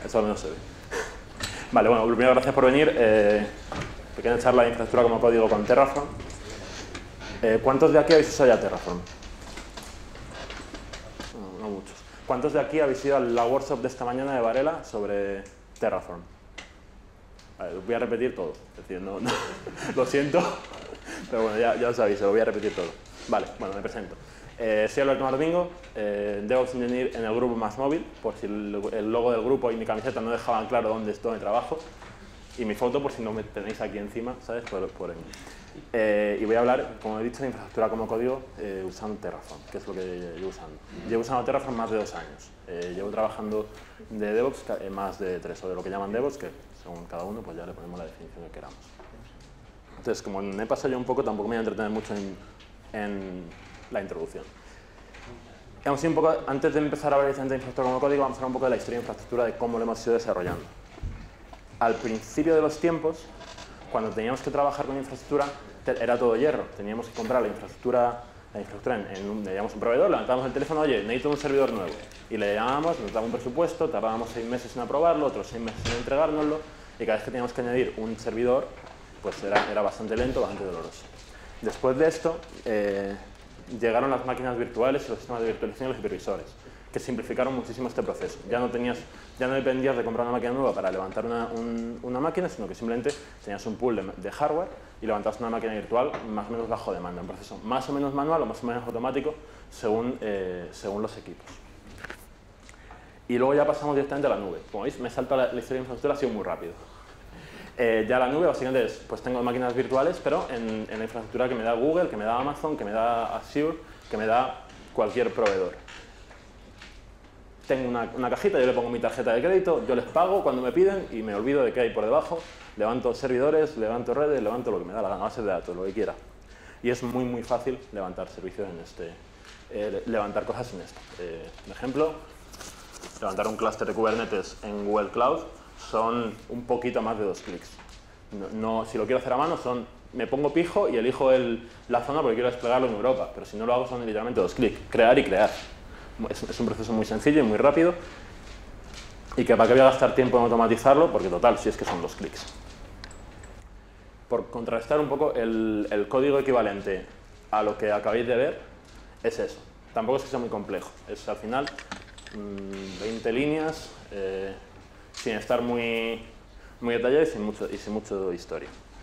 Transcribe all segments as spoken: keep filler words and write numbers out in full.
Eso no se ve. Vale, bueno, primero gracias por venir. Eh, pequeña charla de infraestructura como código con Terraform. Eh, ¿Cuántos de aquí habéis usado ya Terraform? No, no muchos. ¿Cuántos de aquí habéis ido a la workshop de esta mañana de Varela sobre Terraform? Vale, voy a repetir todo. Es decir, no, no, lo siento, pero bueno, ya, ya os aviso, lo voy a repetir todo. Vale, bueno, me presento. Eh, soy Alberto Mardomingo, eh, DevOps Engineer en el grupo Más Móvil, por si el, el logo del grupo y mi camiseta no dejaban claro dónde estoy de trabajo. Y mi foto, por si no me tenéis aquí encima, ¿sabes? Por, por eh, y voy a hablar, como he dicho, de infraestructura como código eh, usando Terraform, que es lo que llevo usando. Llevo usando Terraform más de dos años. Eh, llevo trabajando de DevOps eh, más de tres, o de lo que llaman DevOps, que según cada uno, pues ya le ponemos la definición que queramos. Entonces, como me he pasado yo un poco, tampoco me voy a entretener mucho en, en la introducción. Vamos a ir un poco, antes de empezar a hablar de infraestructura como código, vamos a hablar un poco de la historia de infraestructura, de cómo lo hemos ido desarrollando. Al principio de los tiempos, cuando teníamos que trabajar con infraestructura, era todo hierro. Teníamos que comprar la infraestructura, la infraestructura en, en un, le llamamos un proveedor, levantábamos el teléfono, oye, necesito un servidor nuevo. Y le llamábamos, nos daba un presupuesto, tardábamos seis meses en aprobarlo, otros seis meses en entregárnoslo, y cada vez que teníamos que añadir un servidor, pues era, era bastante lento, bastante doloroso. Después de esto, eh, llegaron las máquinas virtuales y los sistemas de virtualización y los hipervisores, que simplificaron muchísimo este proceso. Ya no, tenías, ya no dependías de comprar una máquina nueva para levantar una, un, una máquina, sino que simplemente tenías un pool de, de hardware y levantabas una máquina virtual más o menos bajo demanda. Un proceso más o menos manual o más o menos automático según, eh, según los equipos. Y luego ya pasamos directamente a la nube. Como veis, me salta la, la historia de infraestructura, ha sido muy rápido. Eh, ya la nube básicamente es, pues tengo máquinas virtuales, pero en, en la infraestructura que me da Google, que me da Amazon, que me da Azure, que me da cualquier proveedor. Tengo una, una cajita, yo le pongo mi tarjeta de crédito, yo les pago cuando me piden y me olvido de qué hay por debajo, levanto servidores, levanto redes, levanto lo que me da la gana, bases de datos, lo que quiera. Y es muy muy fácil levantar servicios en este, eh, levantar cosas en esto. Eh, por ejemplo, levantar un clúster de Kubernetes en Google Cloud son un poquito más de dos clics. No, no, si lo quiero hacer a mano, son, me pongo pijo y elijo el, la zona porque quiero desplegarlo en Europa, pero si no lo hago son literalmente dos clics, crear y crear. Es, es un proceso muy sencillo y muy rápido y que para qué voy a gastar tiempo en automatizarlo, porque total, si es que son dos clics. Por contrarrestar un poco, el, el código equivalente a lo que acabáis de ver es eso. Tampoco es que sea muy complejo, es al final mmm, veinte líneas, eh, sin estar muy, muy detallado y sin mucho, y sin mucho historia.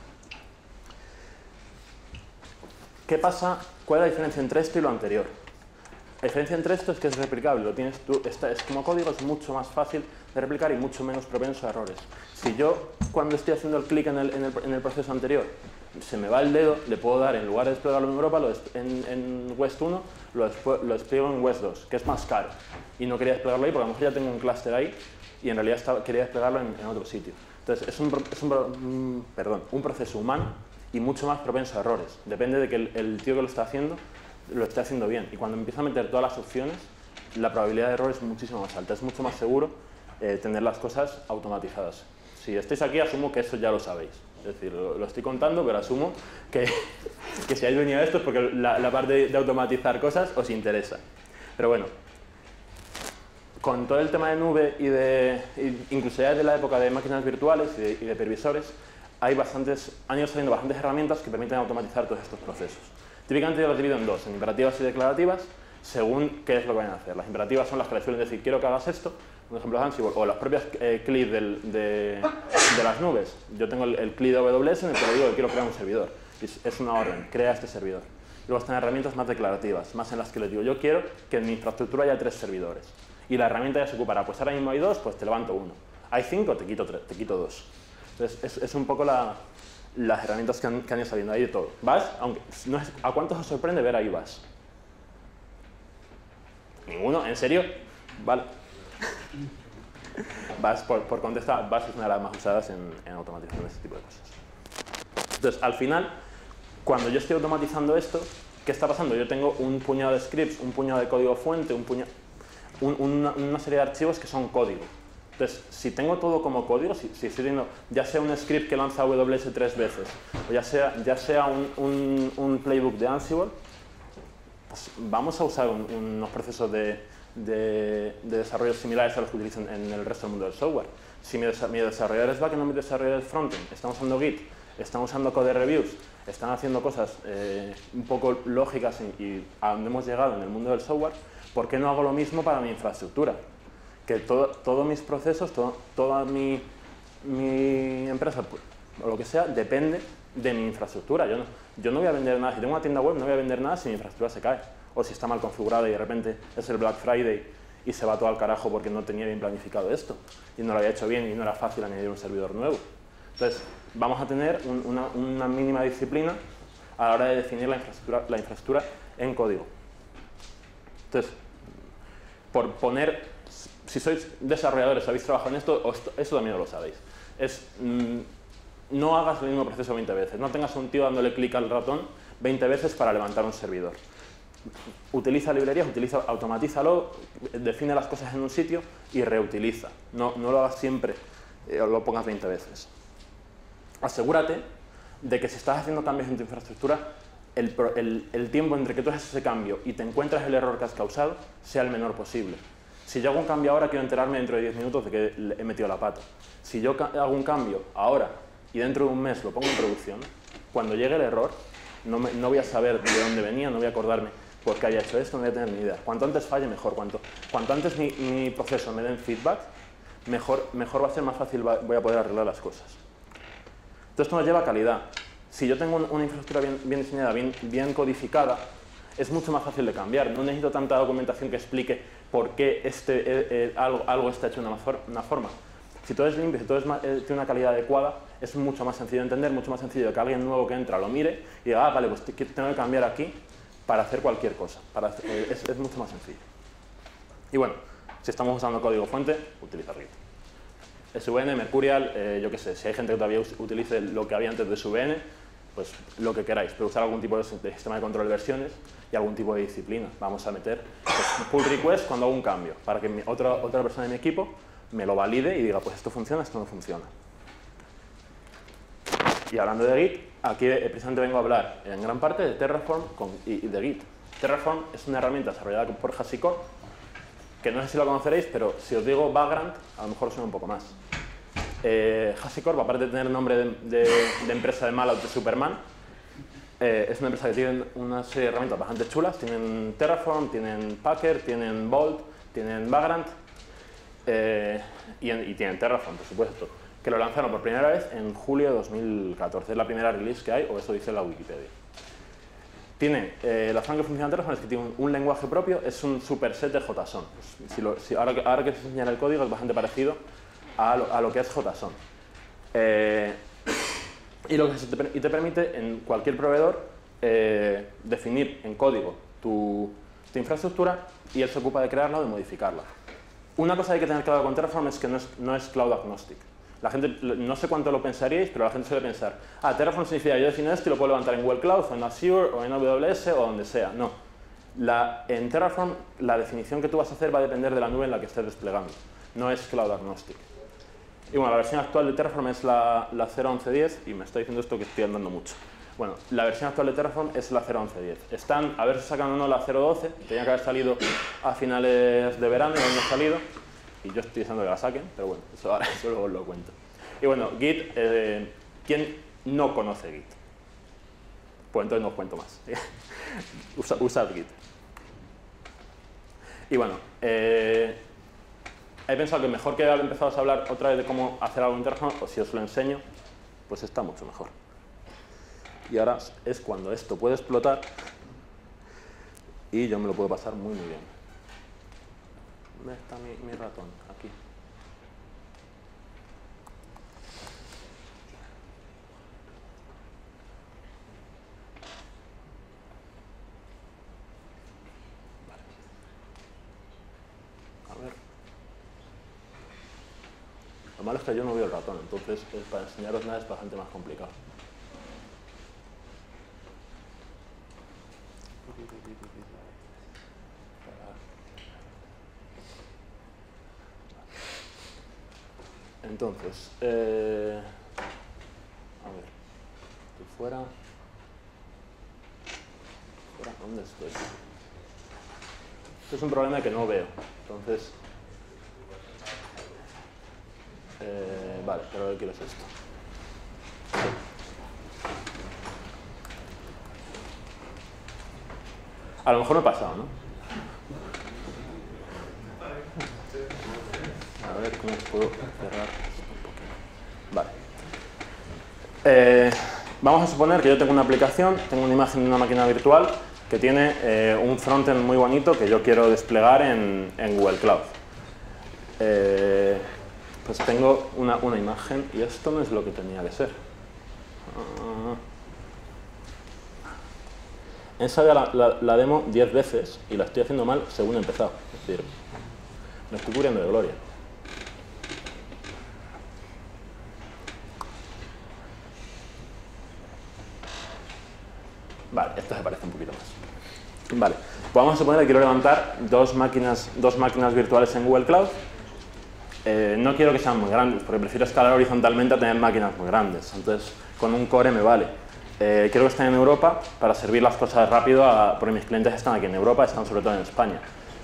¿Qué pasa? ¿Cuál es la diferencia entre esto y lo anterior? La diferencia entre esto es que es replicable, lo tienes tú, esta, es como código, es mucho más fácil de replicar y mucho menos propenso a errores. Si yo, cuando estoy haciendo el clic en el, en, el, en el proceso anterior, se me va el dedo, le puedo dar, en lugar de desplegarlo en Europa, lo en, en West uno, lo, lo despliego en West dos, que es más caro. Y no quería desplegarlo ahí porque a lo mejor ya tengo un clúster ahí y en realidad estaba, quería desplegarlo en, en otro sitio. Entonces, es, un, es un, perdón, un proceso humano y mucho más propenso a errores. Depende de que el, el tío que lo está haciendo lo esté haciendo bien. Y cuando empieza a meter todas las opciones, la probabilidad de error es muchísimo más alta. Es mucho más seguro eh, tener las cosas automatizadas. Si estáis aquí, asumo que eso ya lo sabéis. Es decir, lo, lo estoy contando, pero asumo que, que si habéis venido a esto es porque la, la parte de, de automatizar cosas os interesa. Pero bueno, con todo el tema de nube y de, incluso ya de la época de máquinas virtuales y de, y de hipervisores, hay bastantes, han ido saliendo bastantes herramientas que permiten automatizar todos estos procesos. Típicamente yo los divido en dos, en imperativas y declarativas, según qué es lo que vayan a hacer. Las imperativas son las que les suelen decir, quiero que hagas esto, un ejemplo es Ansible, o las propias eh, C L I del, de, de las nubes. Yo tengo el, el C L I de A W S en el que le digo que quiero crear un servidor. Es, es una orden, crea este servidor. Y luego están herramientas más declarativas, más en las que les digo, yo quiero que en mi infraestructura haya tres servidores. Y la herramienta ya se ocupará, pues ahora mismo hay dos, pues te levanto uno. Hay cinco, te quito, tres, te quito dos. Entonces es, es un poco la... las herramientas que han, que han ido saliendo ahí de todo. Bash, aunque no es, ¿a cuántos os sorprende ver ahí Bash? ¿Ninguno? ¿En serio? Vale. Bash, por, por contestar, Bash es una de las más usadas en, en automatización de este tipo de cosas. Entonces, al final, cuando yo estoy automatizando esto, ¿qué está pasando? Yo tengo un puñado de scripts, un puñado de código fuente, un puñado, un, una, una serie de archivos que son código. Entonces, si tengo todo como código, si, si estoy teniendo ya sea un script que lanza A W S tres veces, o ya sea, ya sea un, un, un playbook de Ansible, pues vamos a usar un, unos procesos de, de, de desarrollos similares a los que utilizan en el resto del mundo del software. Si mi, mi desarrollador es backend o mi desarrollador es frontend, están usando Git, están usando code reviews, están haciendo cosas eh, un poco lógicas y, y a donde hemos llegado en el mundo del software, ¿por qué no hago lo mismo para mi infraestructura? Que todo, todos mis procesos, todo, toda mi, mi empresa, o lo que sea, depende de mi infraestructura. Yo no, yo no voy a vender nada, si tengo una tienda web no voy a vender nada si mi infraestructura se cae, o si está mal configurada y de repente es el Black Friday y se va todo al carajo porque no tenía bien planificado esto, y no lo había hecho bien y no era fácil añadir un servidor nuevo. Entonces, vamos a tener un, una, una mínima disciplina a la hora de definir la infraestructura, la infraestructura en código. Entonces, por poner, si sois desarrolladores, habéis trabajado en esto, eso también lo sabéis. Es, mmm, no hagas el mismo proceso veinte veces, no tengas un tío dándole clic al ratón veinte veces para levantar un servidor. Utiliza librerías, utiliza, automatízalo, define las cosas en un sitio y reutiliza. No, no lo hagas siempre, eh, lo pongas veinte veces. Asegúrate de que si estás haciendo cambios en tu infraestructura, el, el, el tiempo entre que tú haces ese cambio y te encuentras el error que has causado sea el menor posible. Si yo hago un cambio ahora, quiero enterarme dentro de diez minutos de que he metido la pata. Si yo hago un cambio ahora y dentro de un mes lo pongo en producción, cuando llegue el error, no, me, no voy a saber de dónde venía, no voy a acordarme por qué haya hecho esto, no voy a tener ni idea. Cuanto antes falle, mejor. Cuanto, cuanto antes mi, mi proceso me den feedback, mejor, mejor va a ser, más fácil voy a poder arreglar las cosas. Entonces, esto nos lleva a calidad. Si yo tengo una infraestructura bien, bien diseñada, bien, bien codificada, es mucho más fácil de cambiar. No necesito tanta documentación que explique por qué este, eh, eh, algo, algo está hecho de una, una forma. Si todo es limpio, si todo es, eh, tiene una calidad adecuada, es mucho más sencillo de entender, mucho más sencillo de que alguien nuevo que entra lo mire y diga, ah, vale, pues tengo que cambiar aquí para hacer cualquier cosa. Para hacer, eh, es, es mucho más sencillo. Y bueno, si estamos usando código fuente, utilizar Git. S V N, Mercurial, eh, yo qué sé, si hay gente que todavía utilice lo que había antes de S V N, pues lo que queráis, pero usar algún tipo de sistema de control de versiones y algún tipo de disciplina. Vamos a meter pues, pull request cuando hago un cambio, para que mi, otra, otra persona de mi equipo me lo valide y diga, pues esto funciona, esto no funciona. Y hablando de Git, aquí eh, precisamente vengo a hablar en gran parte de Terraform con, y, y de Git. Terraform es una herramienta desarrollada por HashiCorp, que no sé si lo conoceréis, pero si os digo Vagrant, a lo mejor os suena un poco más. Eh, HashiCorp, aparte de tener el nombre de, de, de empresa de Malloc de Superman, eh, es una empresa que tiene una serie de herramientas bastante chulas. Tienen Terraform, tienen Packer, tienen Bolt, tienen Vagrant eh, y, y tienen Terraform, por supuesto, que lo lanzaron por primera vez en julio de dos mil catorce. Es la primera release que hay, o eso dice la Wikipedia. Tiene, eh, la forma que funciona Terraform es que tiene un, un lenguaje propio, es un superset de JSON. Si lo, si ahora, ahora que os enseñaré el código es bastante parecido a lo, a lo que es JSON. Eh, y, lo que se te, y te permite en cualquier proveedor eh, definir en código tu, tu infraestructura y él se ocupa de crearla o de modificarla. Una cosa que hay que tener claro con Terraform es que no es, no es cloud agnostic. La gente, no sé cuánto lo pensaríais, pero la gente suele pensar, ah, Terraform significa yo defino esto y lo puedo levantar en Google Cloud, o en Azure, o en A W S, o donde sea. No. La, en Terraform, la definición que tú vas a hacer va a depender de la nube en la que estés desplegando. No es cloud agnostic. Y bueno, la versión actual de Terraform es la, la cero punto once punto diez, y me está diciendo esto que estoy andando mucho. Bueno, la versión actual de Terraform es la cero punto once punto diez. Están, a ver si sacan o no la cero punto doce, tenía que haber salido a finales de verano, y no ha salido. Y yo estoy deseando que la saquen, pero bueno, eso, ahora, eso luego os lo cuento. Y bueno, Git, eh, ¿quién no conoce Git? Pues entonces no os cuento más. Usa, usad Git. Y bueno, eh, he pensado que mejor que empezaros a hablar otra vez de cómo hacer algo en Terraform, o si os lo enseño, pues está mucho mejor. Y ahora es cuando esto puede explotar y yo me lo puedo pasar muy, muy bien. ¿Dónde está mi, mi ratón? Aquí. Vale. A ver. Lo malo es que yo no veo el ratón, entonces para enseñaros nada es bastante más complicado. Entonces, eh, a ver, estoy fuera, fuera, ¿dónde estoy? es un problema que no veo. Entonces, eh, vale, pero lo que quiero es esto. A lo mejor me he pasado, ¿no? A ver cómo puedo cerrar esto un poquito. Vale. Eh, vamos a suponer que yo tengo una aplicación, tengo una imagen de una máquina virtual que tiene eh, un frontend muy bonito que yo quiero desplegar en, en Google Cloud. Eh, pues tengo una, una imagen y esto no es lo que tenía que ser. Uh, he ensayado la, la, la demo diez veces y la estoy haciendo mal según he empezado. Es decir, me estoy cubriendo de gloria. Vale, esto se parece un poquito más. Vale, pues vamos a suponer que quiero levantar dos máquinas, dos máquinas virtuales en Google Cloud. Eh, no quiero que sean muy grandes, porque prefiero escalar horizontalmente a tener máquinas muy grandes. Entonces, con un core me vale. Eh, quiero que estén en Europa para servir las cosas rápido, a, porque mis clientes están aquí en Europa, están sobre todo en España.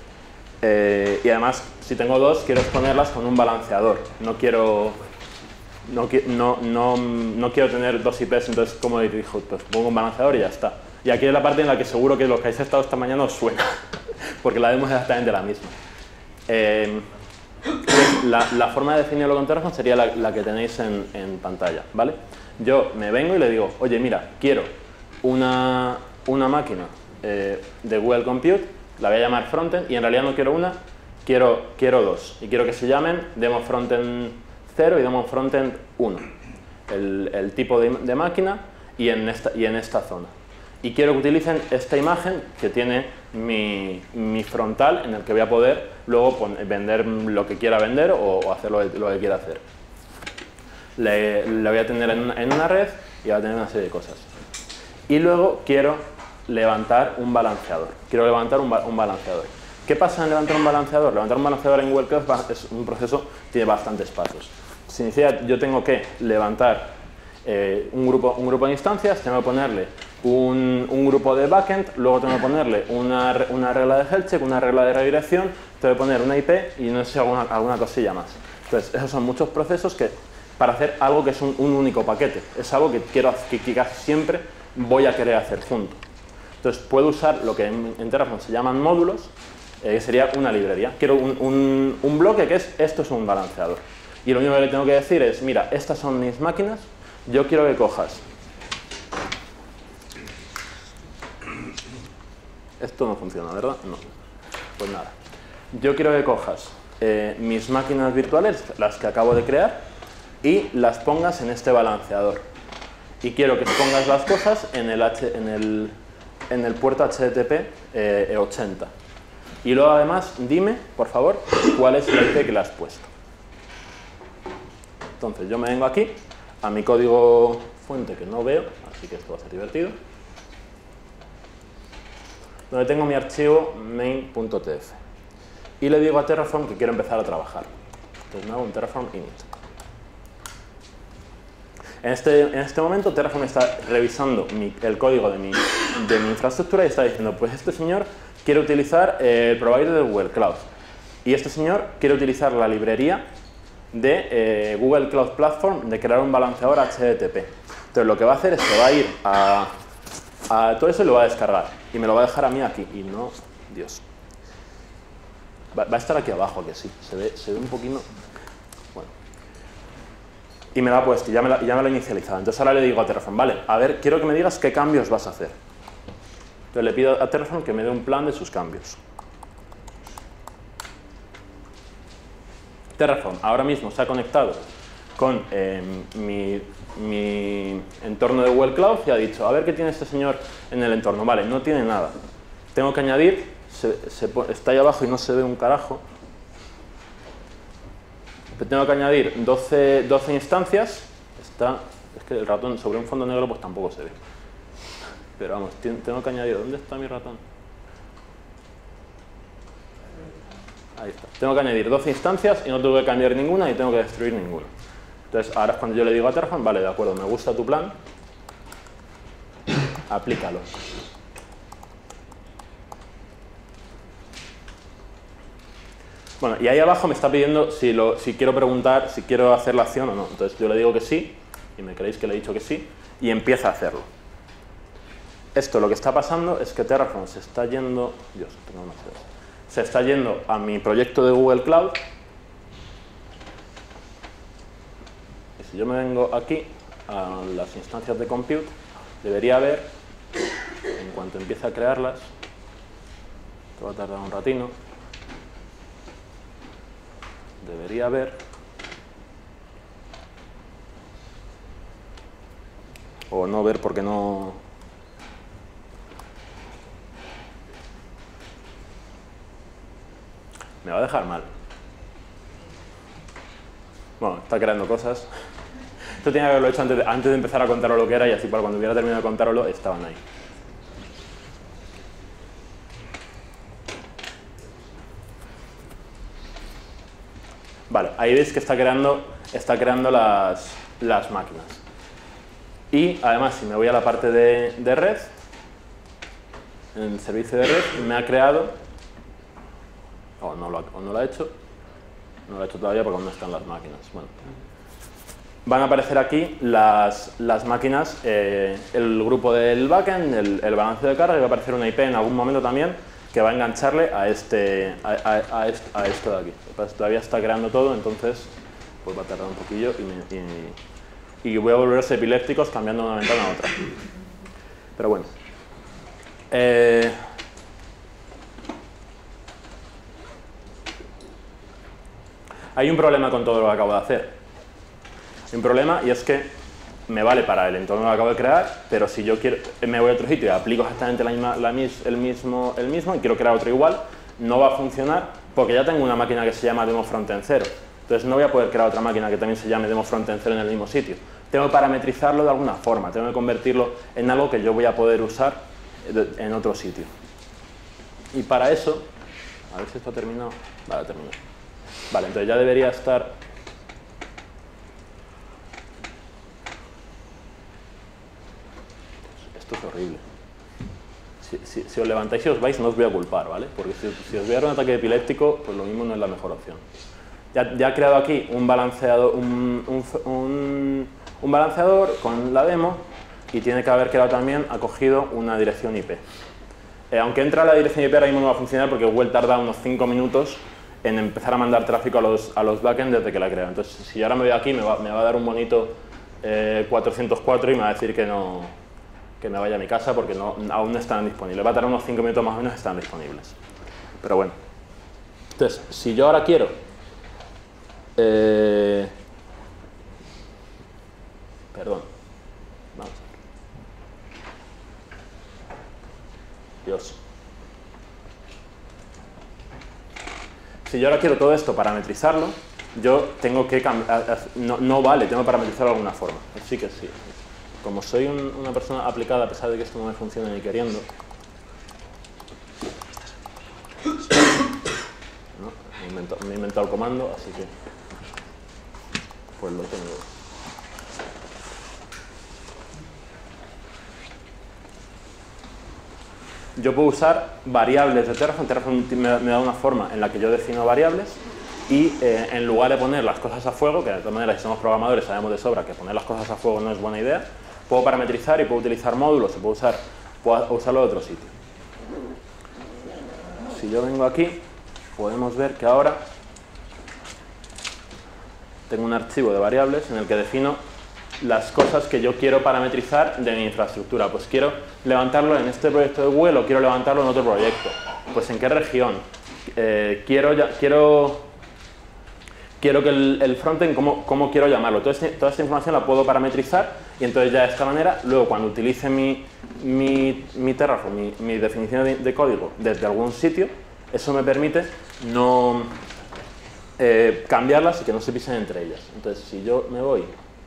Eh, y además, si tengo dos, quiero exponerlas con un balanceador. No quiero... No, no, no, no quiero tener dos I Pes, entonces, como dijo, pues pongo un balanceador y ya está. Y aquí es la parte en la que seguro que los que habéis estado esta mañana os suena, porque la demo es exactamente la misma. Eh, la, la forma de definirlo con Terraform sería la, la que tenéis en, en pantalla, ¿vale? Yo me vengo y le digo, oye, mira, quiero una, una máquina eh, de Google Compute, la voy a llamar Frontend, y en realidad no quiero una, quiero, quiero dos. Y quiero que se llamen Demo Frontend cero y Demo Frontend uno, el, el tipo de, de máquina y en, esta, y en esta zona. Y quiero que utilicen esta imagen que tiene mi, mi frontal, en el que voy a poder luego poner, vender lo que quiera vender o, o hacer lo que, lo que quiera hacer. Le, le voy a tener en una, en una red y va a tener una serie de cosas. Y luego quiero levantar un balanceador. Quiero levantar un, un balanceador. ¿Qué pasa en levantar un balanceador? Levantar un balanceador en Google Cloud es un proceso, tiene bastantes pasos. Significa yo tengo que levantar eh, un, grupo, un grupo de instancias, tengo que ponerle un, un grupo de backend, luego tengo que ponerle una, una regla de health check, una regla de redirección, tengo que poner una I P y no sé, alguna, alguna cosilla más. Entonces, esos son muchos procesos que, para hacer algo que es un, un único paquete. Es algo que, quiero, que, que casi siempre voy a querer hacer junto. Entonces, puedo usar lo que en, en Terraform se llaman módulos, que eh, sería una librería. Quiero un, un, un bloque que es, esto es un balanceador. Y lo único que le tengo que decir es, mira, estas son mis máquinas, yo quiero que cojas. Esto no funciona, ¿verdad? No. Pues nada. Yo quiero que cojas eh, mis máquinas virtuales, las que acabo de crear, y las pongas en este balanceador. Y quiero que pongas las cosas en el, H, en el, en el puerto H T T P eh, ochenta. Y luego además, dime, por favor, cuál es la I P que le has puesto. Entonces, yo me vengo aquí, a mi código fuente que no veo, así que esto va a ser divertido, donde tengo mi archivo main.tf. Y le digo a Terraform que quiero empezar a trabajar. Entonces me hago un Terraform init. En este, en este momento Terraform está revisando mi, el código de mi, de mi infraestructura y está diciendo, pues este señor quiere utilizar eh, el provider de Google Cloud. Y este señor quiere utilizar la librería de eh, Google Cloud Platform de crear un balanceador H T T P. Entonces lo que va a hacer es que va a ir a, a todo eso y lo va a descargar. Y me lo va a dejar a mí aquí. Y no, Dios. Va, va a estar aquí abajo, que sí. Se ve, se ve un poquito... Bueno. Y me lo ha puesto, y ya me, la, ya me lo ha inicializado. Entonces ahora le digo a Terraform, vale, a ver, quiero que me digas qué cambios vas a hacer. Entonces le pido a Terraform que me dé un plan de sus cambios. Terraform ahora mismo se ha conectado con eh, mi, mi entorno de Google Cloud y ha dicho, a ver qué tiene este señor en el entorno. Vale, no tiene nada. Tengo que añadir, se, se, está ahí abajo y no se ve un carajo. Tengo que añadir doce, doce instancias. Está, es que el ratón sobre un fondo negro pues tampoco se ve. Pero vamos, tengo que añadir, ¿dónde está mi ratón? Ahí está. Tengo que añadir doce instancias y no tengo que cambiar ninguna y tengo que destruir ninguna. Entonces, ahora es cuando yo le digo a Terraform, vale, de acuerdo, me gusta tu plan, aplícalo. Bueno, y ahí abajo me está pidiendo si, lo, si quiero preguntar, si quiero hacer la acción o no. Entonces yo le digo que sí, y me creéis que le he dicho que sí, y empieza a hacerlo. Esto lo que está pasando es que Terraform se está yendo... Dios, tengo demasiados. Se está yendo a mi proyecto de Google Cloud. Y si yo me vengo aquí a las instancias de compute, debería haber, en cuanto empiece a crearlas, que va a tardar un ratino, debería haber, o no ver porque no... Me va a dejar mal. Bueno, está creando cosas. Esto tenía que haberlo hecho antes de, antes de empezar a contaros lo que era, y así para cuando hubiera terminado de contároslo, estaban ahí. Vale, ahí veis que está creando, está creando las, las máquinas. Y además, si me voy a la parte de, de red, en el servicio de red, me ha creado... O no, lo ha, o no lo ha hecho, no lo ha hecho todavía porque aún no están las máquinas. Bueno. Van a aparecer aquí las, las máquinas, eh, el grupo del backend, el, el balance de carga, y va a aparecer una I P en algún momento también que va a engancharle a, este, a, a, a, esto, a esto de aquí. Pues todavía está creando todo, entonces pues va a tardar un poquillo y, me, y, y voy a volverse epilépticos cambiando de una ventana a otra. Pero bueno. Eh, Hay un problema con todo lo que acabo de hacer. Hay un problema y es que me vale para el entorno que acabo de crear, pero si yo quiero, me voy a otro sitio y aplico exactamente la misma, la mis, el, mismo, el mismo y quiero crear otro igual, no va a funcionar porque ya tengo una máquina que se llama Demo Frontend cero. Entonces no voy a poder crear otra máquina que también se llame Demo Frontend cero en el mismo sitio. Tengo que parametrizarlo de alguna forma, tengo que convertirlo en algo que yo voy a poder usar en otro sitio. Y para eso, a ver si esto ha terminado. Vale, ha terminado. Vale, entonces ya debería estar... Esto es horrible. Si, si, si os levantáis y os vais, no os voy a culpar, ¿vale? Porque si, si os voy a dar un ataque epiléptico, pues lo mismo no es la mejor opción. Ya, ya he creado aquí un balanceador, un, un, un, un balanceador con la demo y tiene que haber creado también, ha cogido una dirección I P. Eh, aunque entra la dirección I P ahora mismo no va a funcionar porque Google tarda unos cinco minutos en empezar a mandar tráfico a los, a los backends desde que la creo. Entonces, si ahora me voy aquí, me va, me va a dar un bonito eh, cuatrocientos cuatro y me va a decir que, no, que me vaya a mi casa porque no, aún no están disponibles. Va a tardar unos cinco minutos más o menos, están disponibles. Pero bueno. Entonces, si yo ahora quiero... Eh, perdón. Vamos a ver. Dios. Si yo ahora quiero todo esto parametrizarlo, yo tengo que cambiar, no, no vale, tengo que parametrizarlo de alguna forma. Así que sí. Como soy un, una persona aplicada, a pesar de que esto no me funcione ni queriendo, ¿no? me, he inventado, me he inventado el comando, así que pues lo tengo. Yo puedo usar variables de Terraform. Terraform me, me da una forma en la que yo defino variables y eh, en lugar de poner las cosas a fuego, que de todas maneras si somos programadores sabemos de sobra que poner las cosas a fuego no es buena idea, puedo parametrizar y puedo utilizar módulos y puedo, usar, puedo usarlo de otro sitio. Si yo vengo aquí, podemos ver que ahora tengo un archivo de variables en el que defino las cosas que yo quiero parametrizar de mi infraestructura. Pues quiero levantarlo en este proyecto de Google o quiero levantarlo en otro proyecto. Pues en qué región. Eh, quiero, ya, quiero, quiero que el, el frontend, ¿cómo, cómo quiero llamarlo? Toda esta, toda esta información la puedo parametrizar y entonces ya de esta manera, luego cuando utilice mi, mi, mi Terraform, mi, mi definición de, de código desde algún sitio, eso me permite no eh, cambiarlas y que no se pisen entre ellas. Entonces, si yo me voy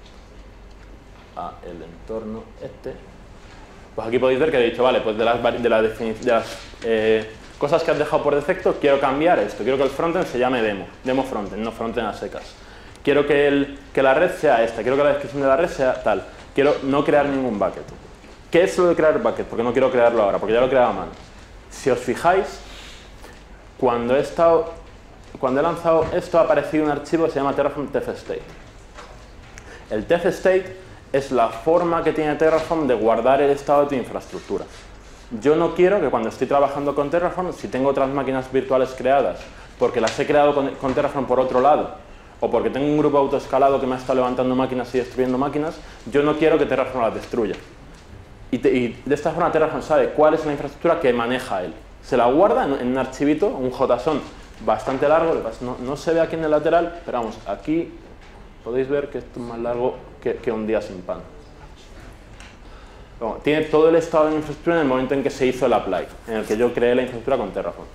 a el entorno este, pues aquí podéis ver que he dicho, vale, pues de las, de las, de las eh, cosas que has dejado por defecto, quiero cambiar esto, quiero que el frontend se llame demo, demo frontend, no frontend a secas. Quiero que, el, que la red sea esta, quiero que la descripción de la red sea tal, quiero no crear ningún bucket. ¿Qué es lo de crear bucket? Porque no quiero crearlo ahora, porque ya lo he creado a mano. Si os fijáis, cuando he estado cuando he lanzado esto ha aparecido un archivo que se llama Terraform TFState. El TFState es la forma que tiene Terraform de guardar el estado de tu infraestructura. Yo no quiero que cuando estoy trabajando con Terraform, si tengo otras máquinas virtuales creadas, porque las he creado con, con Terraform por otro lado, o porque tengo un grupo autoescalado que me ha estado levantando máquinas y destruyendo máquinas, yo no quiero que Terraform las destruya. Y, te, y de esta forma Terraform sabe cuál es la infraestructura que maneja él. Se la guarda en, en un archivito, un JSON bastante largo, no, no se ve aquí en el lateral, pero vamos, aquí podéis ver que esto es más largo que, que un día sin pan. Bueno, tiene todo el estado de la infraestructura en el momento en que se hizo el apply, en el que yo creé la infraestructura con Terraform.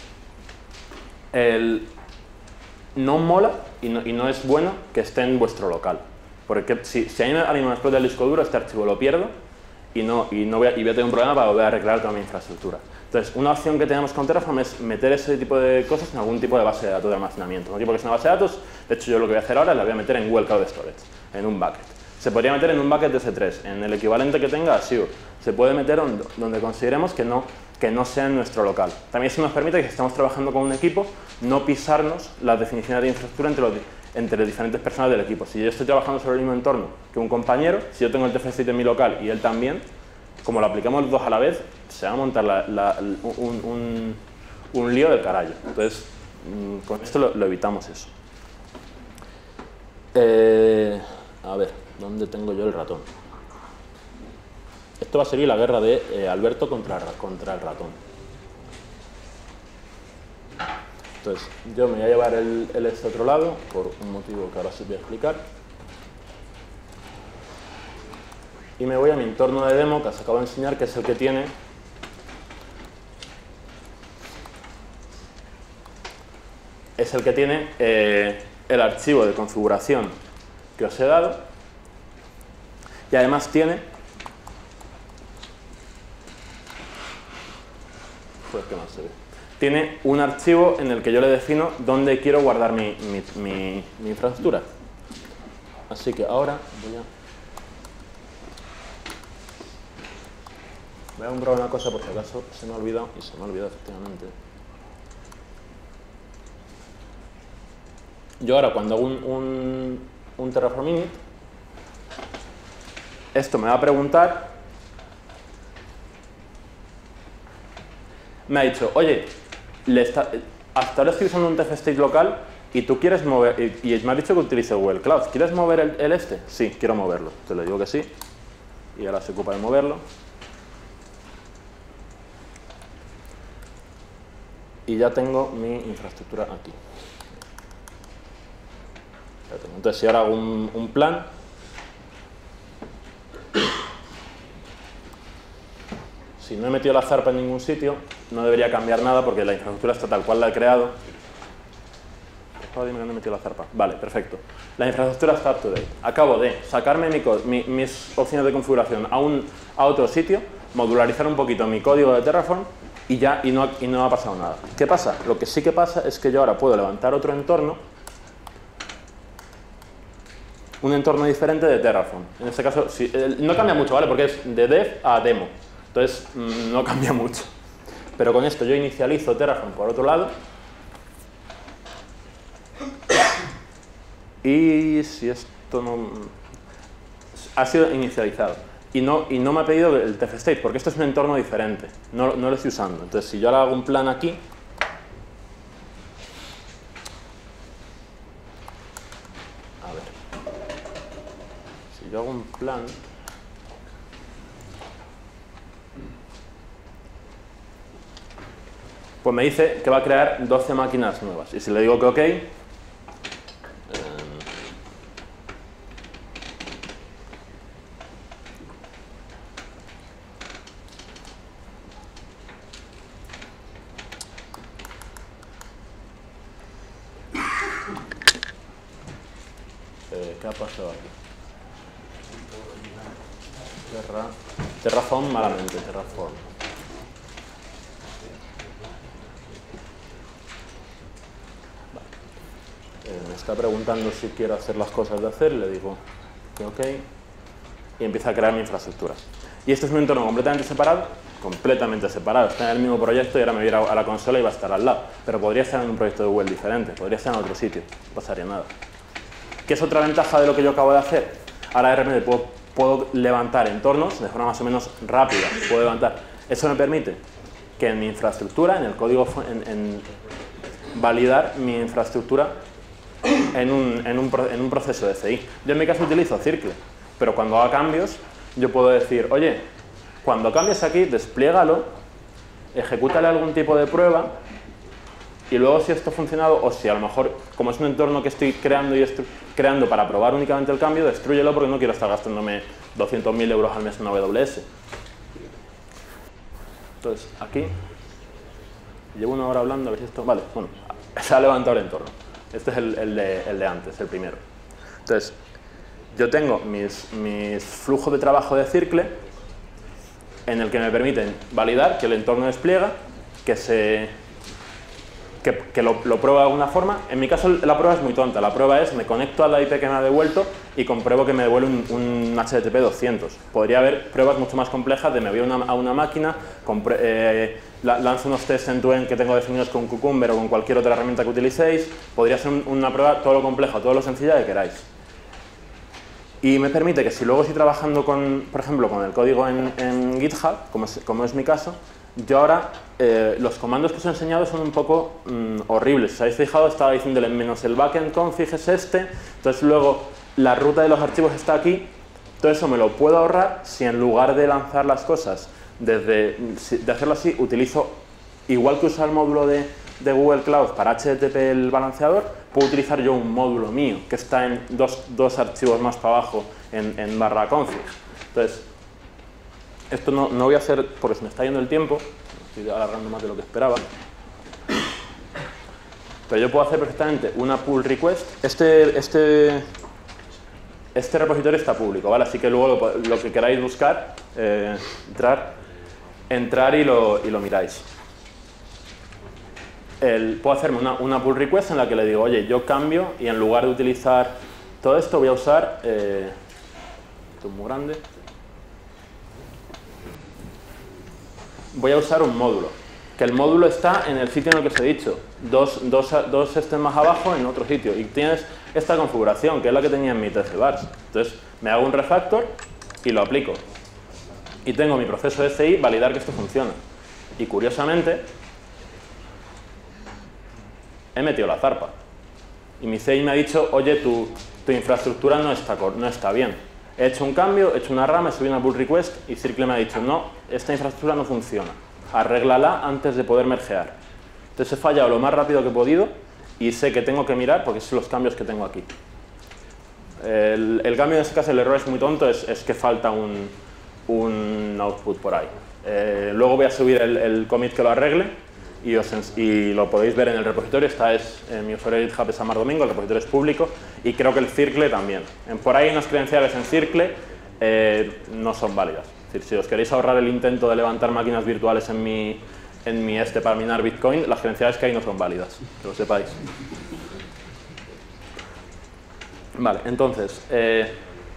El, no mola y no, y no es bueno que esté en vuestro local, porque si, si a mí alguien me explota el disco duro, este archivo lo pierdo y, no, y, no voy a, y voy a tener un problema para volver a recrear toda mi infraestructura. Entonces, una opción que tenemos con Terraform es meter ese tipo de cosas en algún tipo de base de datos de almacenamiento. No tipo que es una base de datos, de hecho yo lo que voy a hacer ahora es la voy a meter en Google Cloud Storage, en un bucket. Se podría meter en un bucket de S tres, en el equivalente que tenga Azure. Se puede meter donde consideremos que no, que no sea en nuestro local. También eso nos permite que si estamos trabajando con un equipo, no pisarnos las definiciones de infraestructura entre los, entre diferentes personas del equipo. Si yo estoy trabajando sobre el mismo entorno que un compañero, si yo tengo el TFState en mi local y él también, como lo aplicamos los dos a la vez, se va a montar la, la, un, un, un lío del carajo. Entonces, con esto lo, lo evitamos eso. Eh, a ver, ¿dónde tengo yo el ratón? Esto va a seguir la guerra de eh, Alberto contra, contra el ratón. Entonces, yo me voy a llevar el, el este otro lado, por un motivo que ahora os voy a explicar. Y me voy a mi entorno de demo que os acabo de enseñar, que es el que tiene es el que tiene eh, el archivo de configuración que os he dado, y además tiene pues, ¿qué más se ve? Tiene un archivo en el que yo le defino dónde quiero guardar mi, mi, mi, mi infraestructura. Así que ahora voy a Voy a comprobar una cosa por si acaso se me ha olvidado, y se me ha olvidado efectivamente. Yo ahora cuando hago un, un, un Terraform init, esto me va a preguntar, me ha dicho, oye, le está, hasta ahora estoy usando un TFState local y tú quieres mover, y, y me ha dicho que utilice Google Cloud, ¿quieres mover el, el este? Sí, quiero moverlo. Te le digo que sí, y ahora se ocupa de moverlo. Y ya tengo mi infraestructura aquí. Entonces, si ahora hago un, un plan, si no he metido la zarpa en ningún sitio, no debería cambiar nada porque la infraestructura está tal cual la he creado. Oh, dime que no he metido la zarpa. Vale, perfecto. La infraestructura está up to date. Acabo de sacarme mi, mi, mis opciones de configuración a, un, a otro sitio, modularizar un poquito mi código de Terraform, y ya y no, y no ha pasado nada. ¿Qué pasa? Lo que sí que pasa es que yo ahora puedo levantar otro entorno, un entorno diferente de Terraform. En este caso, sí, no cambia mucho, ¿vale? Porque es de dev a demo. Entonces, no cambia mucho. Pero con esto yo inicializo Terraform por otro lado. Y si esto no... ha sido inicializado. Y no, y no me ha pedido el TFState, porque esto es un entorno diferente, no, no lo estoy usando. Entonces, si yo ahora hago un plan aquí, a ver, si yo hago un plan, pues me dice que va a crear doce máquinas nuevas. Y si le digo que OK, ¿qué ha pasado aquí? Terra, Terraform malamente, Terraform. Vale. Eh, me está preguntando si quiero hacer las cosas de hacer, le digo que OK, y empieza a crear mi infraestructura. Y este es un entorno completamente separado, completamente separados. Está en el mismo proyecto y ahora me voy a ir a la consola y va a estar al lado. Pero podría estar en un proyecto de Google diferente, podría estar en otro sitio, no pasaría nada. ¿Qué es otra ventaja de lo que yo acabo de hacer? Ahora de repente puedo, puedo levantar entornos de forma más o menos rápida. Puedo levantar. Eso me permite que en mi infraestructura, en el código, en, en validar mi infraestructura en un, en, un, en un proceso de C I. Yo en mi caso utilizo Circle, pero cuando haga cambios, yo puedo decir, oye, cuando cambies aquí, despliégalo, ejecútale algún tipo de prueba, y luego si esto ha funcionado, o si a lo mejor, como es un entorno que estoy creando y creando para probar únicamente el cambio, destrúyelo porque no quiero estar gastándome doscientos mil euros al mes en A W S. Entonces, aquí, llevo una hora hablando, a ver si esto... Vale, bueno, se ha levantado el entorno. Este es el, el, de, el de antes, el primero. Entonces, yo tengo mis, mis flujos de trabajo de Circle en el que me permiten validar que el entorno despliega, que, se, que, que lo, lo prueba de alguna forma. En mi caso la prueba es muy tonta. La prueba es, me conecto a la I P que me ha devuelto y compruebo que me devuelve un, un H T T P doscientos. Podría haber pruebas mucho más complejas de me voy a una, a una máquina, compre, eh, lanzo unos tests end-to-end que tengo definidos con Cucumber o con cualquier otra herramienta que utilicéis. Podría ser un, una prueba todo lo compleja, todo lo sencilla que queráis. Y me permite que si luego estoy trabajando con, por ejemplo, con el código en, en GitHub, como es, como es mi caso, yo ahora, eh, los comandos que os he enseñado son un poco mmm, horribles. Si os habéis fijado, estaba diciéndole menos el backend config es este, entonces luego la ruta de los archivos está aquí. Todo eso me lo puedo ahorrar si en lugar de lanzar las cosas, desde, de hacerlo así, utilizo, igual que usar el módulo de, de Google Cloud para H T T P el balanceador, puedo utilizar yo un módulo mío que está en dos, dos archivos más para abajo en, en barra config. Entonces, esto no, no voy a hacer porque se me está yendo el tiempo, estoy alargando más de lo que esperaba, pero yo puedo hacer perfectamente una pull request. Este, este, este repositorio está público, ¿vale? Así que luego lo, lo que queráis buscar, eh, entrar, entrar y lo, y lo miráis. El, puedo hacerme una, una pull request en la que le digo, oye, yo cambio y en lugar de utilizar todo esto voy a usar, eh, esto es muy grande, voy a usar un módulo, que el módulo está en el sitio en el que os he dicho, dos, dos, dos estén más abajo en otro sitio, y tienes esta configuración, que es la que tenía en mi T C Bars. Entonces, me hago un refactor y lo aplico. Y tengo mi proceso de C I validar que esto funciona. Y curiosamente, he metido la zarpa. Y mi C I me ha dicho, oye, tu, tu infraestructura no está, no está bien. He hecho un cambio, he hecho una rama, he subido una pull request y Circle me ha dicho, no, esta infraestructura no funciona. Arréglala antes de poder mergear. Entonces he fallado lo más rápido que he podido y sé que tengo que mirar porque son los cambios que tengo aquí. El, el cambio en este caso, el error es muy tonto, es, es que falta un, un output por ahí. Eh, luego voy a subir el, el commit que lo arregle y, os, y lo podéis ver en el repositorio. Esta es, en mi usuario de GitHub es Amar Domingo, el repositorio es público y creo que el Circle también. En, por ahí unas credenciales en Circle eh, no son válidas. Es decir, si os queréis ahorrar el intento de levantar máquinas virtuales en mi, en mi este para minar Bitcoin, las credenciales que hay no son válidas, que lo sepáis. Vale, entonces, eh,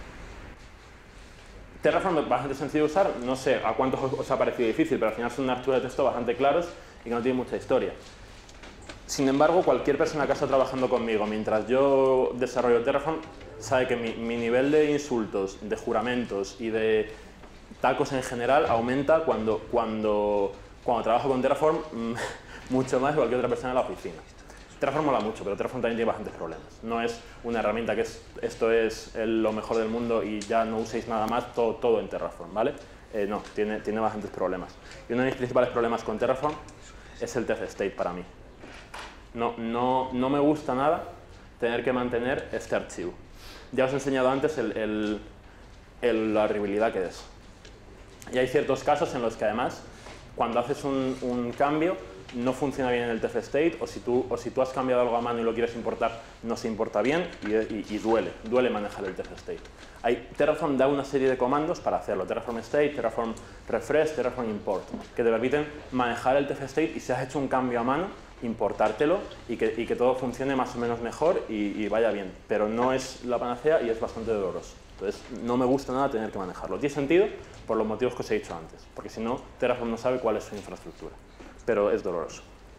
Terraform es bastante sencillo de usar, no sé a cuántos os ha parecido difícil, pero al final son unos archivos de texto bastante claros y que no tienen mucha historia. Sin embargo, cualquier persona que ha estado trabajando conmigo mientras yo desarrollo Terraform sabe que mi, mi nivel de insultos, de juramentos y de tacos en general aumenta cuando, cuando, cuando trabajo con Terraform mucho más que cualquier otra persona en la oficina. Terraform mola mucho, pero Terraform también tiene bastantes problemas. No es una herramienta que es, esto es el, lo mejor del mundo y ya no uséis nada más, todo, todo en Terraform, ¿vale? Eh, no, tiene, tiene bastantes problemas. Y uno de mis principales problemas con Terraform es el test state para mí. No, no, no me gusta nada tener que mantener este archivo. Ya os he enseñado antes el, el, el, la horribilidad que es. Y hay ciertos casos en los que además, cuando haces un, un cambio, no funciona bien el test state, o si, tú, o si tú has cambiado algo a mano y lo quieres importar, no se importa bien y, y, y duele, duele manejar el test state. Hay, Terraform da una serie de comandos para hacerlo, Terraform state, Terraform refresh, Terraform import, que te permiten manejar el test state y si has hecho un cambio a mano, importártelo y que, y que todo funcione más o menos mejor y, y vaya bien, pero no es la panacea y es bastante doloroso. Entonces, no me gusta nada tener que manejarlo. Tiene sentido por los motivos que os he dicho antes, porque si no, Terraform no sabe cuál es su infraestructura, pero es doloroso.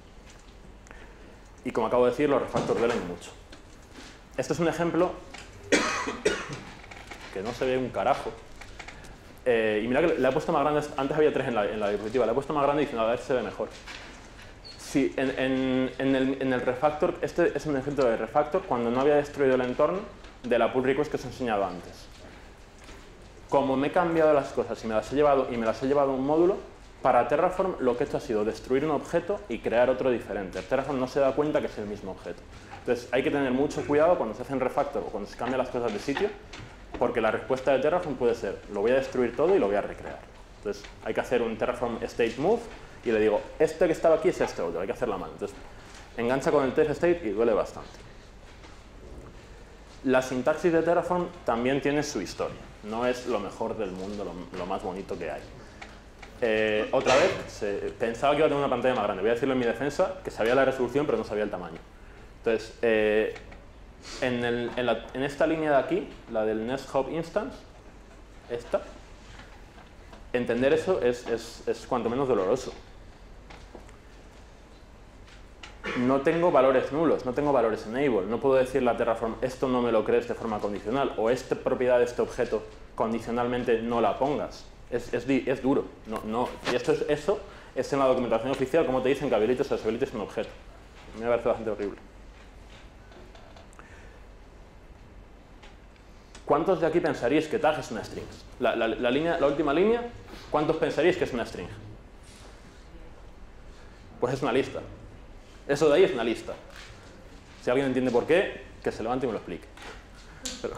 Y como acabo de decir, los refactors duelen mucho. Este es un ejemplo que no se ve un carajo. Eh, y mira que le he puesto más grande, antes había tres en la, en la diapositiva, le he puesto más grande diciendo a ver si se ve mejor. Sí, en, en, en, el, en el refactor, este es un ejemplo de refactor cuando no había destruido el entorno de la pull request que os he enseñado antes. Como me he cambiado las cosas y me las he llevado, y me las he llevado a un módulo, para Terraform lo que he hecho ha sido destruir un objeto y crear otro diferente. Terraform no se da cuenta que es el mismo objeto. Entonces hay que tener mucho cuidado cuando se hacen refactor o cuando se cambian las cosas de sitio, porque la respuesta de Terraform puede ser, lo voy a destruir todo y lo voy a recrear. Entonces hay que hacer un Terraform state move y le digo, este que estaba aquí es este otro, hay que hacer la mano. Entonces engancha con el test state y duele bastante. La sintaxis de Terraform también tiene su historia. No es lo mejor del mundo, lo, lo más bonito que hay. Eh, otra vez, se, pensaba que iba a tener una pantalla más grande. Voy a decirlo en mi defensa, que sabía la resolución, pero no sabía el tamaño. Entonces, eh, en, el, en, la, en esta línea de aquí, la del Nest Hub Instance, esta, entender eso es, es, es cuanto menos doloroso. No tengo valores nulos, no tengo valores enable. No puedo decirle a Terraform, esto no me lo crees de forma condicional, o esta propiedad de este objeto condicionalmente no la pongas. Es, es, es duro. No, no. Y esto es, eso es en la documentación oficial, como te dicen que habilites o deshabilites un objeto. Me parece bastante horrible. ¿Cuántos de aquí pensaríais que tag es una string? La, la, la, línea, la última línea, ¿cuántos pensaríais que es una string? Pues es una lista. Eso de ahí es una lista. Si alguien entiende por qué, que se levante y me lo explique. Pero...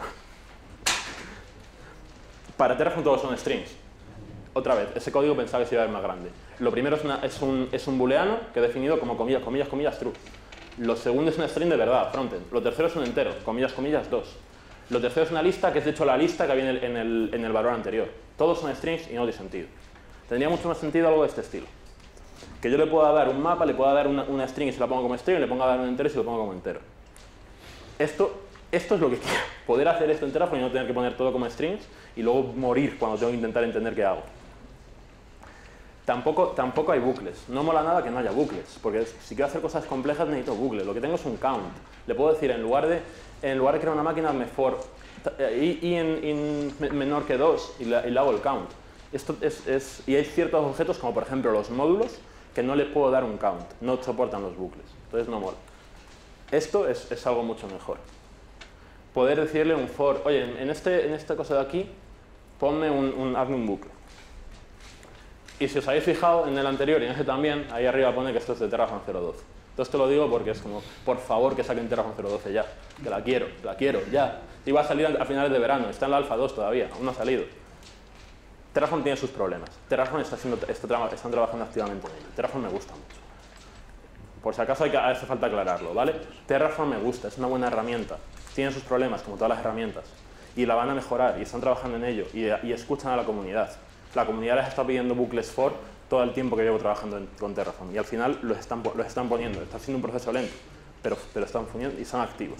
Para Terraform todos son strings. Otra vez, ese código pensaba que se iba a ver más grande. Lo primero es, una, es, un, es un booleano que he definido como comillas, comillas, comillas, true. Lo segundo es una string de verdad, frontend. Lo tercero es un entero, comillas, comillas, dos. Lo tercero es una lista que es de hecho la lista que había en el, en el, en el valor anterior. Todos son strings y no tiene sentido. Tendría mucho más sentido algo de este estilo. Que yo le pueda dar un mapa, le pueda dar una, una string y se la pongo como string, y le ponga dar un entero y se lo pongo como entero. Esto, esto es lo que quiero. Poder hacer esto en Terraform y no tener que poner todo como strings y luego morir cuando tengo que intentar entender qué hago. Tampoco, tampoco hay bucles. No mola nada que no haya bucles, porque si quiero hacer cosas complejas necesito bucles. Lo que tengo es un count. Le puedo decir, en lugar de, en lugar de crear una máquina, me for y, y en, en menor que dos y le, y le hago el count. Esto es, es, y hay ciertos objetos, como por ejemplo los módulos, que no le puedo dar un count. No soportan los bucles. Entonces no mola. Esto es, es algo mucho mejor. Poder decirle un for, oye, en, este, en esta cosa de aquí, ponme un, un, hazme un bucle. Y si os habéis fijado en el anterior y en ese también, ahí arriba pone que esto es de Terraform cero punto doce. Entonces te lo digo porque es como, por favor que saquen Terraform cero punto doce ya, que la quiero, la quiero, ya. Y va a salir a finales de verano, está en la alfa dos todavía, aún no ha salido. Terraform tiene sus problemas. Terraform está haciendo, está, están trabajando activamente en ello. Terraform me gusta mucho. Por si acaso hay que, hace falta aclararlo, ¿vale? Terraform me gusta, es una buena herramienta. Tiene sus problemas, como todas las herramientas. Y la van a mejorar, y están trabajando en ello, y, y escuchan a la comunidad. La comunidad les está pidiendo bucles for todo el tiempo que llevo trabajando en, con Terraform. Y al final los están, los están poniendo. Está siendo un proceso lento, pero, pero están poniendo y son activos.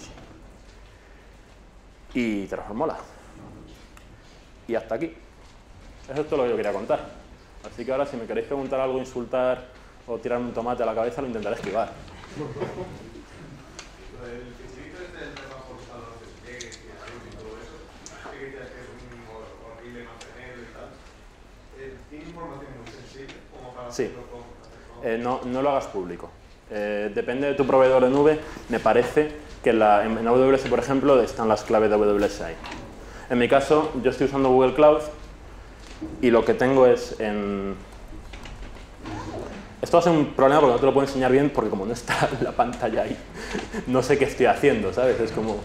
Y Terraform mola. Y hasta aquí. Eso es todo lo que yo quería contar. Así que ahora si me queréis preguntar algo, insultar o tirarme un tomate a la cabeza, lo intentaré esquivar. El principio es del Terraform a los despliegues y todo eso. Sí que dices que es un horrible mantenerlo y tal. ¿Tiene información muy sensible como para sí. hacerlo con, eh, no, no lo hagas público. Eh, depende de tu proveedor de nube. Me parece que la, en, en A W S, por ejemplo, están las claves de A W S ahí. En mi caso, yo estoy usando Google Cloud y lo que tengo es en... Esto va a ser un problema porque no te lo puedo enseñar bien porque como no está la pantalla ahí, no sé qué estoy haciendo, ¿sabes? Es como...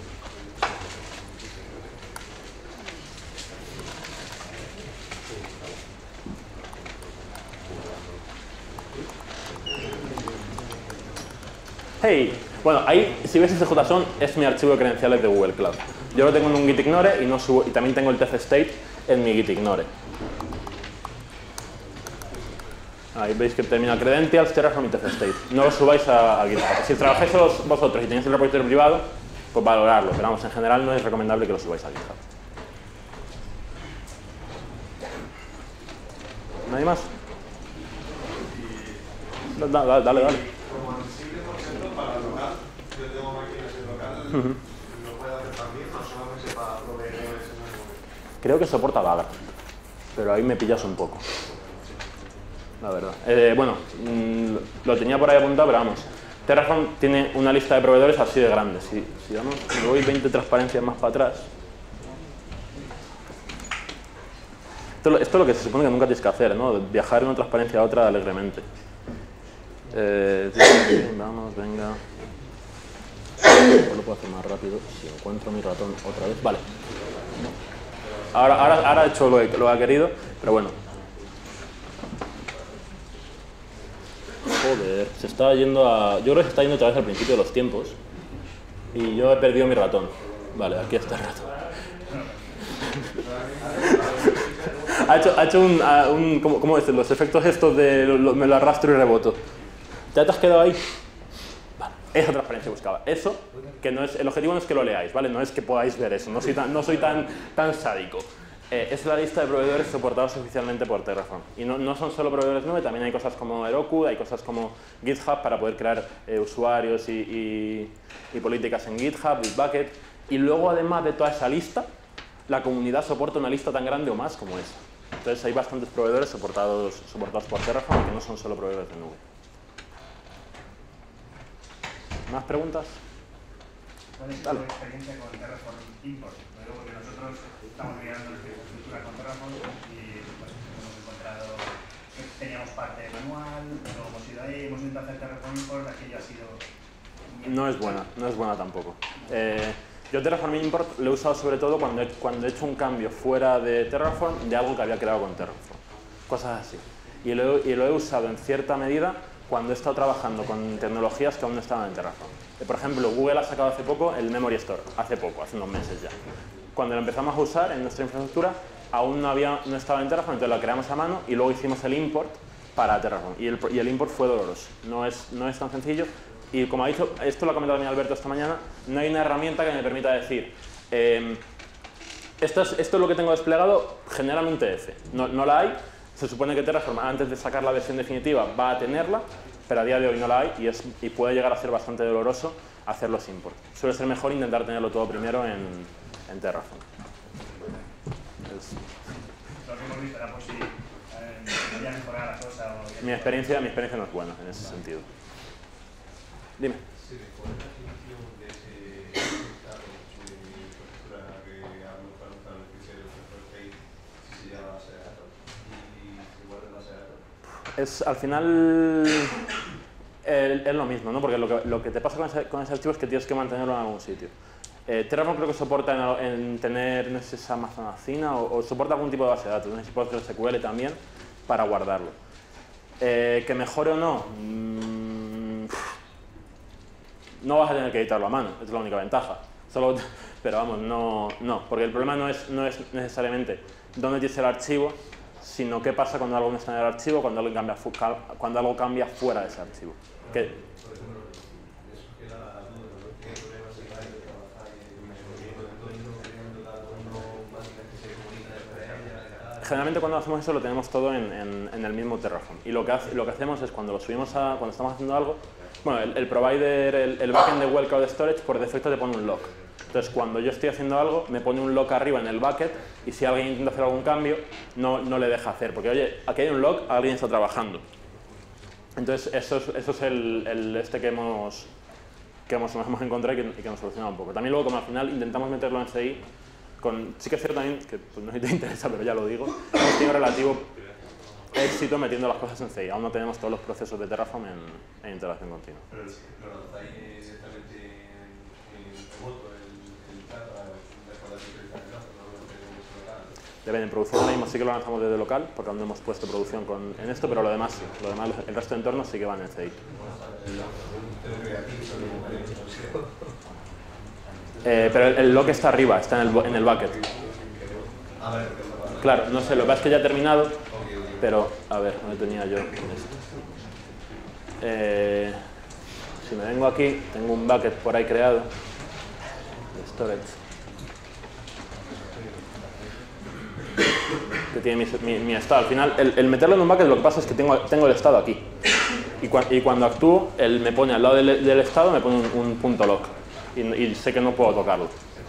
Hey, bueno, ahí, si ves ese JSON, es mi archivo de credenciales de Google Cloud. Yo lo tengo en un git ignore y, no subo, y también tengo el test state en mi git ignore. Ahí veis que termina credentials, Terraform y test state. No lo subáis a, a GitHub. Si trabajáis solos vosotros y tenéis el repositorio privado, pues valorarlo. Pero vamos, en general no es recomendable que lo subáis a GitHub. ¿Nadie más? Da, da, dale, dale. Como Ansible, por ejemplo, para el local, yo tengo máquinas en local, Uh-huh. ¿lo puede hacer también o solamente para proveedores en el momento? Creo que soporta Dagger, pero ahí me pillas un poco, la verdad. Eh, bueno, mmm, lo tenía por ahí apuntado, pero vamos. Terraform tiene una lista de proveedores así de grande. Si, si damos, me voy veinte transparencias más para atrás. Esto, esto es lo que se supone que nunca tienes que hacer, ¿no? Viajar de una transparencia a otra alegremente. Eh, vamos, venga. Lo puedo hacer más rápido si encuentro mi ratón otra vez. Vale. Ahora, ahora, ahora he hecho lo que, lo que ha querido, pero bueno. Joder, se está yendo a... Yo creo que se está yendo otra vez al principio de los tiempos. Y yo he perdido mi ratón. Vale, aquí está el ratón. ha hecho, ha hecho un... un ¿cómo, ¿Cómo es? Los efectos estos de... Lo, me lo arrastro y reboto. ¿Ya te has quedado ahí? Vale, esa transparencia buscaba. Eso, que no es... El objetivo no es que lo leáis, ¿vale? No es que podáis ver eso. No soy tan, no soy tan, tan sádico. Eh, es la lista de proveedores soportados oficialmente por Terraform. Y no, no son solo proveedores nube, también hay cosas como Heroku, hay cosas como GitHub para poder crear eh, usuarios y, y, y políticas en GitHub, Bitbucket. Y luego, además de toda esa lista, la comunidad soporta una lista tan grande o más como esa. Entonces hay bastantes proveedores soportados, soportados por Terraform que no son solo proveedores de nube. ¿Más preguntas? ¿Cuál es tu Dale. experiencia con Terraform Import? Luego, porque nosotros estamos mirando nuestra infraestructura con Terraform y pues, hemos encontrado que teníamos parte manual, luego hemos ido ahí, hemos intentado hacer Terraform Import, aquello ha sido... No es buena, no es buena tampoco. Eh, yo Terraform Import lo he usado sobre todo cuando he, cuando he hecho un cambio fuera de Terraform de algo que había creado con Terraform. Cosas así. Y lo, he, y lo he usado en cierta medida cuando he estado trabajando con tecnologías que aún no estaban en Terraform. Eh, por ejemplo, Google ha sacado hace poco el Memory Store, hace poco, hace unos meses ya. Cuando lo empezamos a usar en nuestra infraestructura, aún no, había, no estaba en Terraform, entonces lo creamos a mano y luego hicimos el import para Terraform. Y el, y el import fue doloroso, no es, no es tan sencillo. Y como ha dicho, esto lo ha comentado también Alberto esta mañana, no hay una herramienta que me permita decir eh, esto, es, esto es lo que tengo desplegado, genérame un T F. No, no la hay, se supone que Terraform antes de sacar la versión definitiva va a tenerla, pero a día de hoy no la hay y, es, y puede llegar a ser bastante doloroso hacer los imports. Suele ser mejor intentar tenerlo todo primero en, en Terraform. Es... Lo que hemos visto era por si eh, podía mejorar la cosa o... Mi experiencia, mi experiencia no es buena en ese sentido. Dime. Sí, ¿cuál es la definición de ese estado de infraestructura que hablo para usar el fichero de si se llama base de datos y se guarda en base de datos? Es, al final es, es lo mismo, ¿no? Porque lo que, lo que te pasa con ese, con ese archivo es que tienes que mantenerlo en algún sitio. Eh, Terraform creo que soporta en, en tener, no sé si es Amazonacina o, o soporta algún tipo de base de datos, no sé si PostgreSQL también, para guardarlo. Eh, ¿Que mejore o no? Mm, no vas a tener que editarlo a mano, es la única ventaja. Solo, pero vamos, no, no, porque el problema no es, no es necesariamente dónde tienes el archivo, sino qué pasa cuando algo no está en el archivo, cuando algo cambia, cuando algo cambia fuera de ese archivo. Que, generalmente cuando hacemos eso lo tenemos todo en, en, en el mismo Terraform. Y lo que, hace, lo que hacemos es cuando lo subimos a, cuando estamos haciendo algo, bueno, el, el provider, el, el backend de Well Cloud Storage por defecto te pone un lock. Entonces cuando yo estoy haciendo algo, me pone un lock arriba en el bucket y si alguien intenta hacer algún cambio, no, no le deja hacer. Porque oye, aquí hay un lock, alguien está trabajando. Entonces eso es, eso es el, el este que hemos, que hemos, nos hemos encontrado y que, y que nos soluciona un poco. También luego como al final intentamos meterlo en C I, con, sí que es cierto también, que pues, no sé si te interesa, pero ya lo digo, hemos tenido relativo éxito metiendo las cosas en C I. Aún no tenemos todos los procesos de Terraform en, en integración continua. Pero lo lanzáis directamente en remoto, el chat, para recordar que está en el no lo tenemos local. Depende, en producción ahora mismo sí que lo lanzamos desde local, porque aún no hemos puesto producción con, en esto, pero lo demás sí. Lo demás, el resto de entornos sí que van en C I. Eh, pero el, el lock está arriba, está en el, en el bucket. Claro, no sé, lo que pasa es que ya he terminado, pero a ver, ¿dónde tenía yo esto? Eh, si me vengo aquí, tengo un bucket por ahí creado de storage. que tiene mi, mi, mi estado. Al final, el, el meterlo en un bucket lo que pasa es que tengo, tengo el estado aquí. Y, cua, y cuando actúo, él me pone al lado del, del estado, me pone un, un punto lock. Y, y sé que no puedo tocarlo.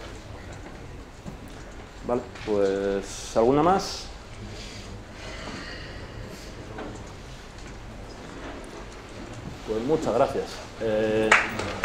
Vale, pues ¿alguna más? Pues muchas gracias. Eh,